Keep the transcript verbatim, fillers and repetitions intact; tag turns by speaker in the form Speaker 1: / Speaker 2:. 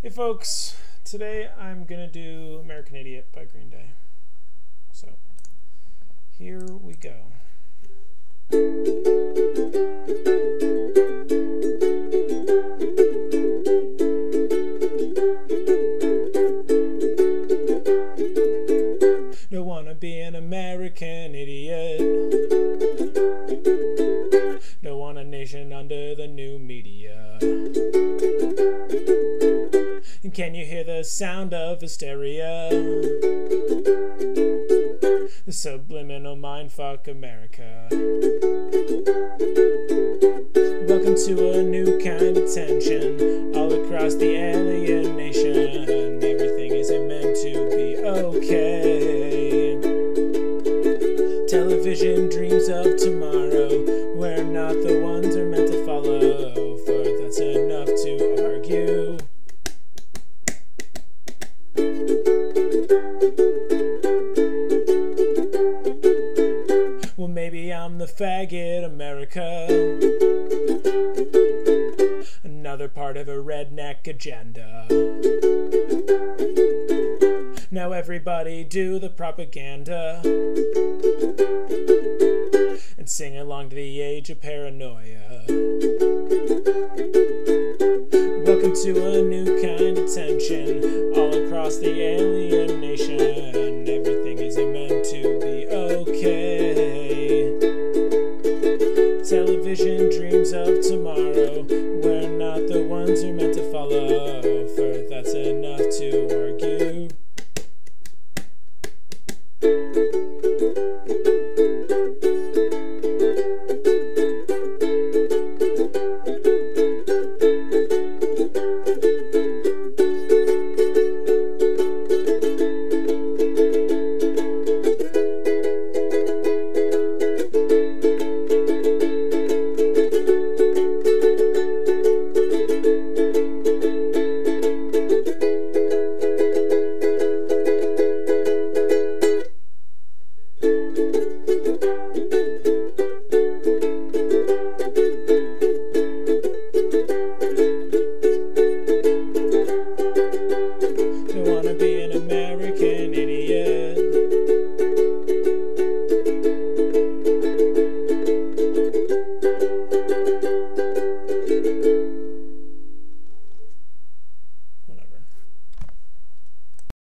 Speaker 1: Hey folks, today I'm gonna do American Idiot by Green Day. So, here we go. Don't wanna be an American idiot. Don't want a nation under the new media. Can you hear the sound of hysteria? The subliminal mindfuck America. Welcome to a new kind of tension all across the alien nation. Everything isn't meant to be okay. Television dreams of tomorrow. We're not the ones are meant to follow, for that's enough to argue. Well, maybe I'm the faggot America, another part of a redneck agenda. Now everybody do the propaganda and sing along to the age of paranoia. Welcome to a new kind of tension all across the alien nation. Everything isn't meant to be okay. Television dreams of tomorrow. We're not the ones who are meant to follow.